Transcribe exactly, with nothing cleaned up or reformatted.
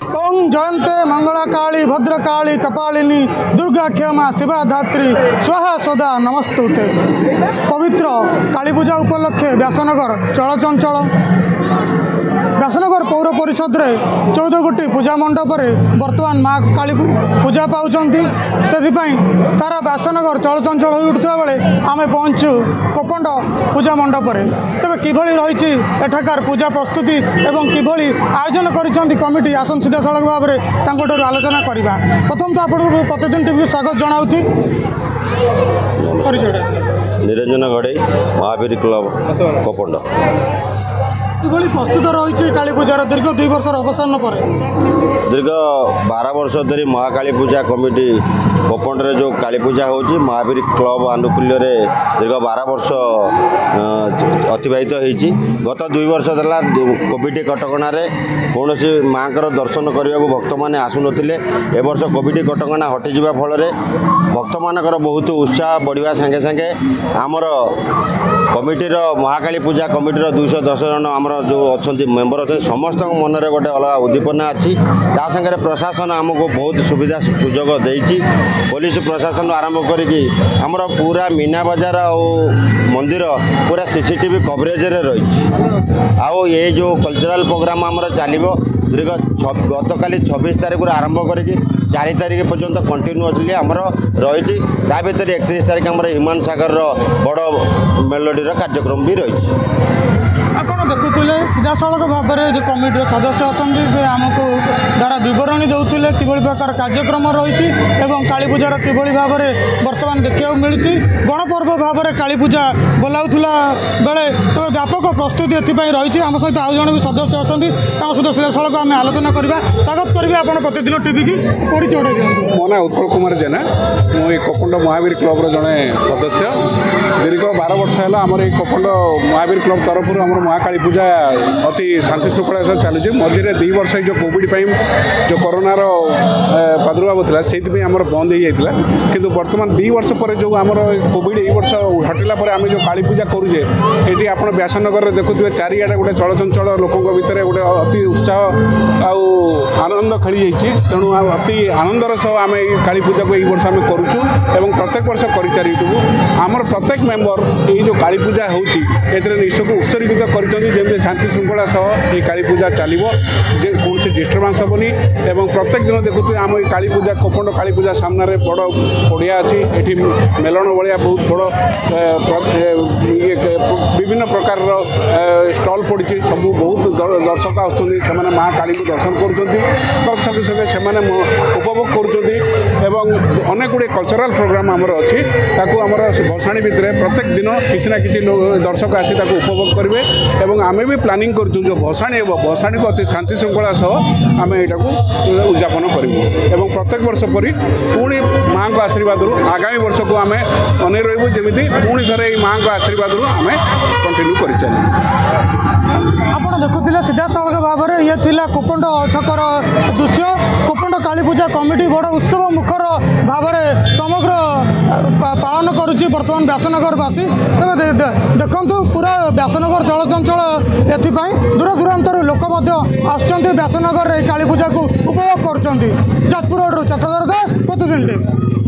ओं जयंते मंगला काली भद्रकाली कपालिनी दुर्गा क्षमा शिवा धात्री स्वाहा सदा नमस्तुते। पवित्र काली पूजा उपलक्षे व्यासनगर चलचंचल व्यासनगर पौर परिषद रे चौदह गोटी पूजा मंडप बर्तमान माँ काली पूजा पाँच से सारा व्यासनगर चलचंचल हो उठुवा बेले आम पहुँचु कोपंड पूजा मंडप तेज किभली रही एठाकार पूजा प्रस्तुति एवं किभली आयोजन कर कमिटी आसन सीधा सड़क भाव में आलोचना करवा। प्रथम तो आपको प्रतिदिन टीवी स्वागत जनाऊँ। निरंजन घड़े महावीर क्लब कोपंड किभली प्रस्तुत रही काली पूजार दीर्घ दुई वर्ष अवसान पर दीर्घ बारह वर्ष धरी महाकाली पूजा कमिटी कोपंड रे जो काली पूजा होची महावीर क्लब आनुकूल्य रे दीर्घ बारह वर्ष अतिबाहित होईची। गत दुई वर्ष देला कोविड कटकणा कौन माँ दर्शन करने को भक्त मैंने आसु नथिले। ए वर्ष कोविड कटकणा हटि जिबा फल रे भक्त मानकर बहुत उत्साह बढ़िया संगे संगे आमर कमिटीर महाकाली पूजा कमिटीर दुईश दस जन आमर जो अच्छा मेम्बर अच्छे समस्त मन में गोटे अलग उद्दीपना अच्छी। ता संगे प्रशासन आमको बहुत सुविधा सुजोग देती। पुलिस प्रशासन आरंभ करी आमर पूरा मीना बजार और मंदिर पूरा सीसीटीवी कवरेज रे रही। आओ ये जो कल्चरल प्रोग्राम आमर चलो दीर्घ गत काली छब्बीस तारीख आरंभ करी चार तारीख पर्यंत कंटिन्यूअसली आमर रही। ता भीतर एकतीस तारीख आमर हिमान सागर बड़ मेलोडी कार्यक्रम भी रही। आपड़ देखुले सीधा सड़क भाव में जो कमिटी सदस्य अच्छा से आमको द्वारा बरणी देते कि प्रकार कार्यक्रम रही काली पूजार कि भाव में बर्तमान देखा मिली गणपर्व भाव में काली पूजा बोलाऊला बेले तो व्यापक प्रस्तुति एपाई रही। आम सहित आउ जन भी सदस्य अच्छा सहित सीधा सड़क आम आलोचना करवा। स्वागत करेंगे आप प्रतिदिन टीवी की परिचय दिखाँ। मो ना उत्पल कुमार जेना मुझे कोपंड महावीर क्लब जड़े सदस्य दीर्घ बारह वर्ष है आम कोपंड महावीर क्लब तरफ आम महाकाली पूजा अति शांति श्रृंखला सह चलुचे। मझे दुई वर्ष जो कोविड जो कोरोनार प्रादुर्भाव था से आमर बंद हो जाता कि बर्तमान दुई वर्ष पर जो आमर कोविड ये वर्ष हटिला आम जो काली पूजा करुचे ये आप व्यासनगर देखुए चारिआडे गोटे चलचंचल लोकों भितर गोटे अति उत्साह आउ आनंद खेली जाइए। तेणु अति आनंदर सह आम काली पूजा को यह वर्ष आम करुचु एवं प्रत्येक वर्ष कर चलू। आमर प्रत्येक मेम्बर ये जो काली पूजा होची निश्चय को उत्सर्गित करमी शांति श्रृंखला सह ये काली पूजा चलो कौन से डिस्टर्बांस हेनी। एवं प्रत्येक दिन देखुए आम काली पूजा कोपंड काली पूजा सामने बड़ पड़िया अच्छी ये मेलन भाया बहुत बड़ विभिन्न प्रकार स्टल पड़ी सब बहुत दर्शक आसुँच माँ काली को दर्शन कर संगे संगे से उपभोग कर अनेक गुड़े कल्चरल प्रोग्राम आमर अच्छी आमर भसाणी भितर प्रत्येक दिन किसी ना कि दर्शक आसी उपभोग करेंगे। एवं आमे भी प्लानिंग करूँ जो भसाणी हे भसाणी को अति शांति श्रृंखला सह आम यहाँ उद्यापन करूँ एवं प्रत्येक वर्ष परी पुणी माँ को आशीर्वाद आगामी वर्ष को आम अने रही जमी पुणी थे माँ को आशीर्वाद आम कंटिन्यू कर आप देखुले सीधा सड़क भाव में ये थिला कोपंड छकर दृश्य। कोपंड काली पूजा कमिटी बड़ उत्सव मुखर भाव में समग्र पालन करुच्ची बर्तमान व्यासनगरवासी। देखु पूरा व्यासनगर चलचंचल एपाई दूर दूरांतर लोक आसुँच व्यासनगर काली पूजा को उपभोग कर। जाजपुर चक्रधर दास प्रतिदिन।